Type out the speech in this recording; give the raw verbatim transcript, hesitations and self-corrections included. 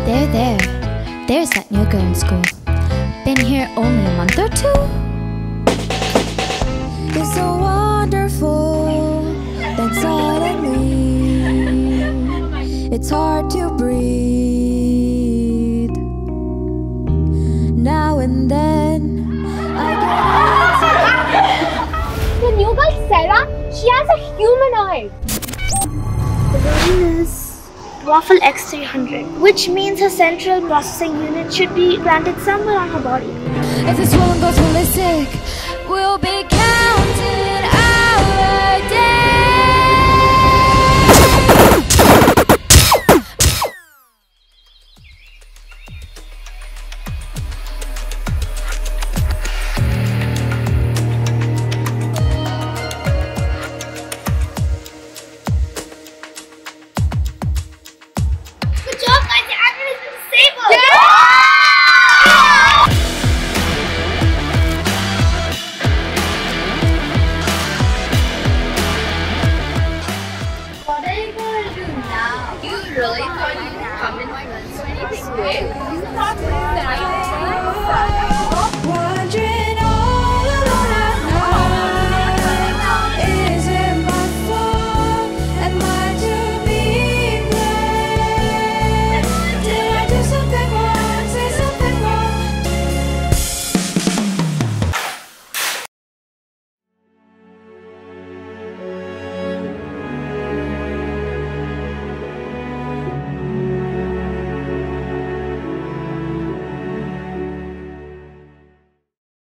There, there. There's that new girl in school. Been here only a month or two? It's so wonderful that suddenly it's hard to breathe. Now and then I get the new girl Sarah, she has a humanoid. The version is Waffle X three hundred, which means her central processing unit should be planted somewhere on her body. If this woman goes ballistic, we'll be counting our days. Good job, guys! The admin has been disabled! Yeah! What are you going to do now? You really thought you'd come in my so anything quick?